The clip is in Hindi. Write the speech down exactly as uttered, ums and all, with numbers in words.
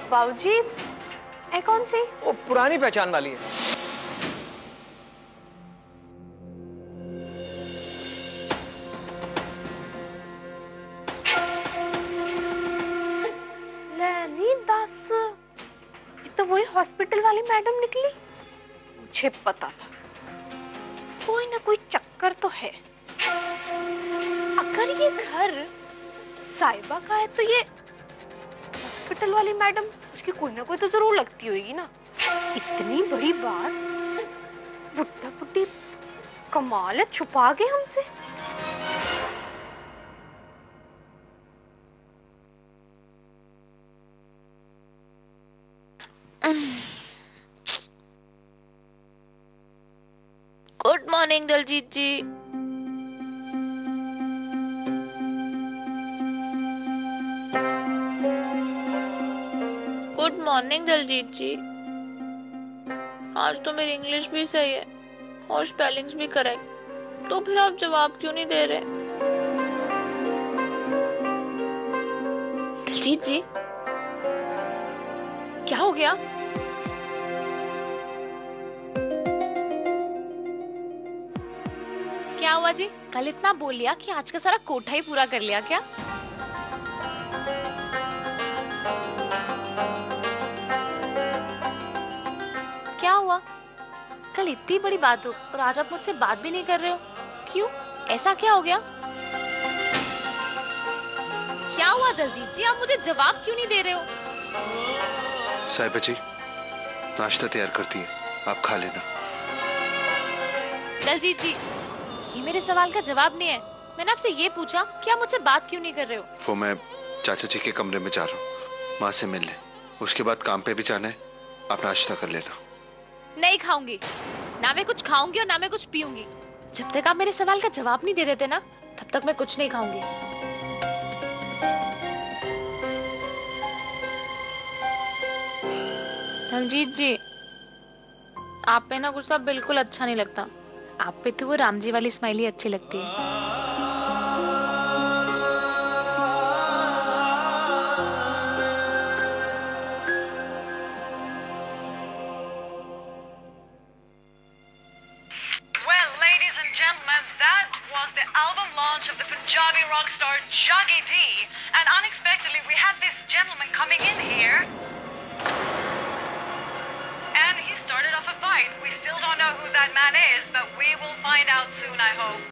बाबूजी, ये कौन सी? वो पुरानी पहचान वाली है। लेनी दस, ये तो वही हॉस्पिटल वाली मैडम निकली। मुझे पता था कोई ना कोई चक्कर तो है। अगर ये घर साहिबा का है तो ये हॉस्पिटल वाली मैडम उसकी कोई ना कोई तो जरूर लगती होगी ना। इतनी बड़ी बात बुड्ढा बुड्ढी कमाल है, छुपा गए हमसे। Good morning Daljeet ji. Good morning Daljeet ji. आज तो मेरी इंग्लिश भी सही है और स्पेलिंग्स भी करेक्ट, तो फिर आप जवाब क्यों नहीं दे रहे? दलजीत जी, क्या हो गया? क्या हुआ जी? कल इतना बोल लिया कि आज का सारा कोठा ही पूरा कर लिया क्या? क्या हुआ? कल इतनी बड़ी बात हो और आज आप मुझसे बात भी नहीं कर रहे हो, क्यों? ऐसा क्या हो गया? क्या हुआ दलजीत जी, आप मुझे जवाब क्यों नहीं दे रहे हो? साहिबा जी, नाश्ता तैयार करती है, आप खा लेना। दलजीत जी, ये मेरे सवाल का जवाब नहीं है। मैंने आपसे ये पूछा कि आप मुझसे बात क्यों नहीं कर रहे हो? वो मैं चाचा जी के कमरे में जा रहा हूँ, माँ से मिलने। उसके बाद काम पे भी जाना है, आप नाश्ता कर लेना। नहीं खाऊंगी, ना मैं कुछ खाऊंगी और ना मैं कुछ पीऊंगी। जब तक आप मेरे सवाल का जवाब नहीं दे देते ना, तब तक मैं कुछ नहीं खाऊंगी। दलजीत जी, आप पे ना गुस्सा बिल्कुल अच्छा नहीं लगता। आप पे तो वो रामजी वाली स्माइली अच्छी लगती है। Well, ladies and gentlemen, that was the album launch of the Punjabi rock star Jaggi D. And unexpectedly, we had this gentleman coming in here. And he started off a fight. We still don't know who that man is, but we will find out soon, I hope.